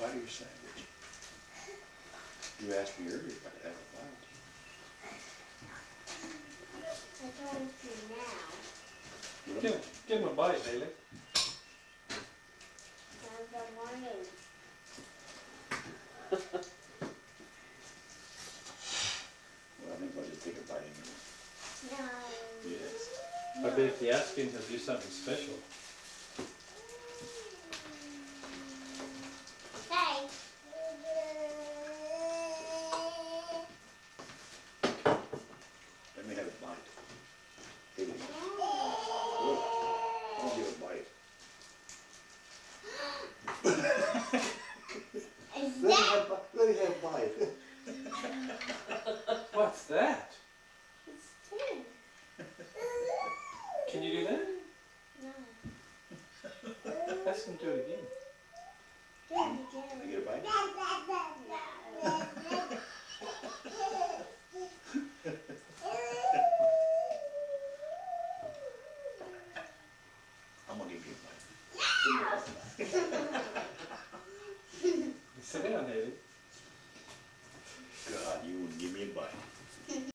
bite of your sandwich. You asked me earlier if I could have a bite. I told you now. Give him a bite, Haley. Good morning. Well, anybody will take a bite anyway. No. Yes. I bet if you ask him, he'll do something special. Hey. Let me have a bite. Here we go. I'll give a bite. Is Let that? me have a bite. What's that? It's tin. Can you do that? No. Ask him to do it again. Do it Can I again. get a bite? I'm gonna give you a bite. Sit down, Haley.